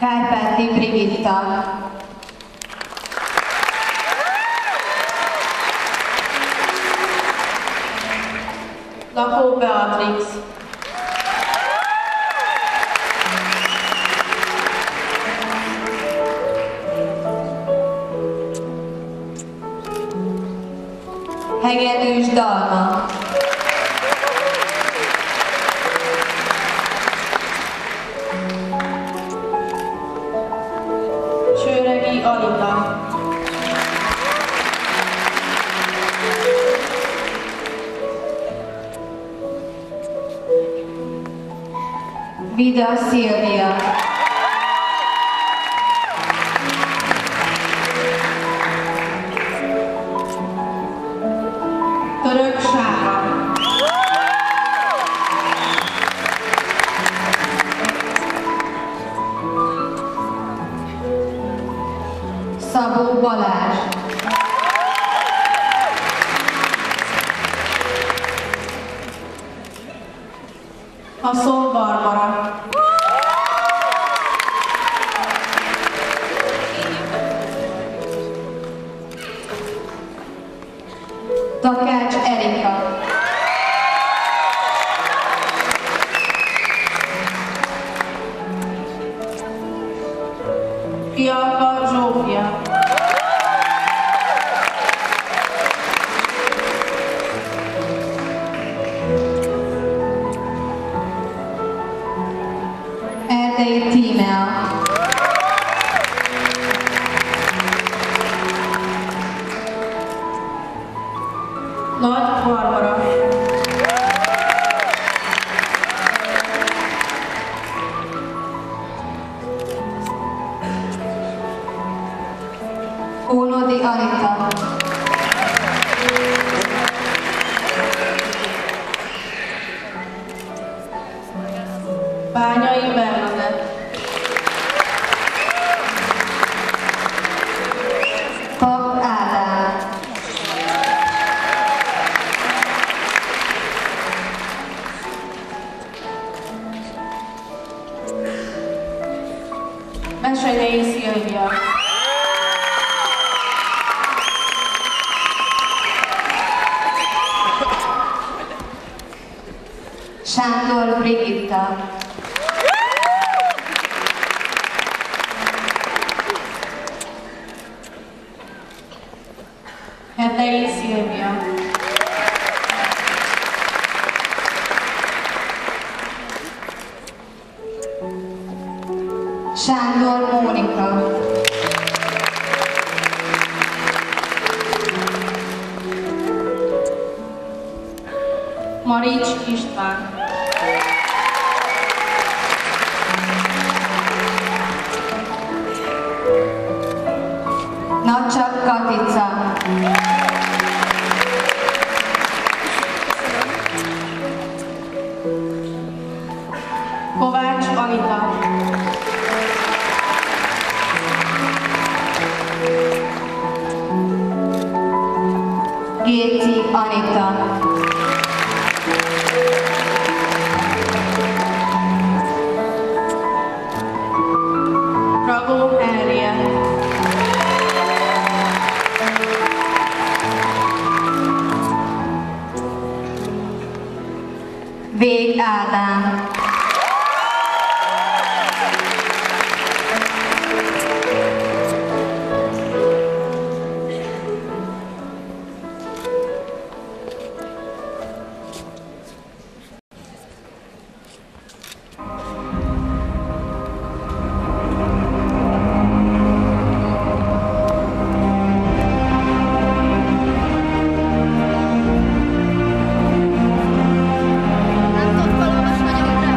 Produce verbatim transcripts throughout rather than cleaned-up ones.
Kárpáti Brigitta. Lakó Beatrix. Hegedűs Dalma. Csőregi Anita. Vida Szilvia. Török Sára. Szabó Balázs. Haszon Barbara. Takács Erika. Fialka Zsófia. Erdei Tímea. Nagy Barbara. Ónodi Anita. Bányai Bernadett. Pap Ádám. Mesenyei Szilvia. Sándor Brigitta. Hetei Szilvia. Sándor Mónika. Marics István. Nagycsak Katica. Kovács Anita. Géci Anita. Ragó Henriette. Vég Ádám. Nem tudok valóban nagyon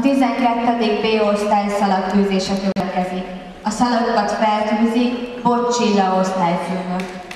tizenkettedik B osztály szalagtűzése következik. A szalagokat feltűzi Bocs Csilla osztályfőnök.